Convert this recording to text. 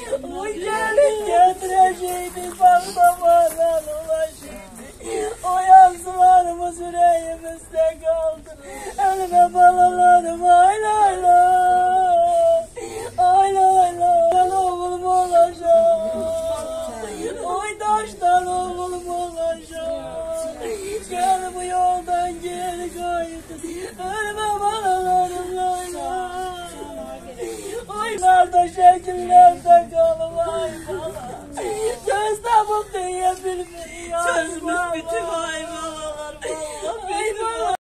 Bu gelin getireceğiydi baklavalar ulaşıydı. O yazılarımız yüreğimizde kaldı. Elime balalarım ay lay lay. Ay lay lay. Ben oğlum olacağım. Oy taştan oğlum olacağım. Gel bu yoldan geri kaydı. Elime balalarım lay lay. Oylarda şekillerde kalmay falan. Gözde bu diye bilmiyor. Sözümüz bütün ay balalar.